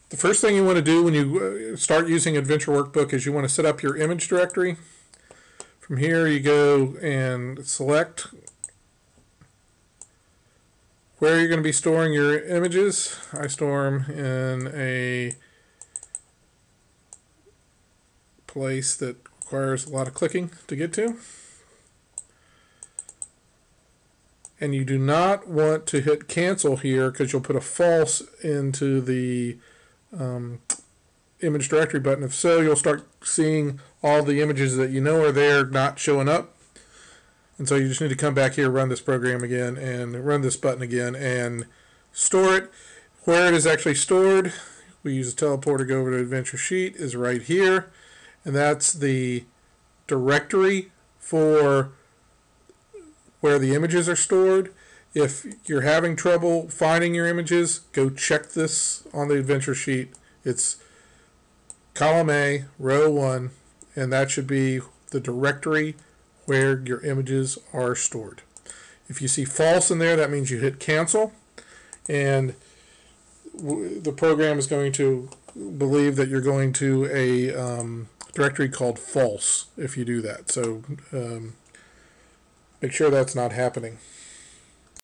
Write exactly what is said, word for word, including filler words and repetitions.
The first thing you want to do when you start using Adventure Workbook is you want to set up your image directory. From here you go and select where you're going to be storing your images. I store them in a place that requires a lot of clicking to get to. And you do not want to hit cancel here because you'll put a false into the um, image directory button. If so, you'll start seeing all the images that you know are there not showing up. And so you just need to come back here, run this program again, and run this button again and store it. Where it is actually stored, we use a teleporter to go over to Adventure Sheet, is right here. And that's the directory for where the images are stored. If you're having trouble finding your images, go check this on the Adventure Sheet. It's column A, row one, and that should be the directory where your images are stored. If you see false in there, that means you hit cancel, and the program is going to believe that you're going to a um, directory called false if you do that. So um, make sure that's not happening.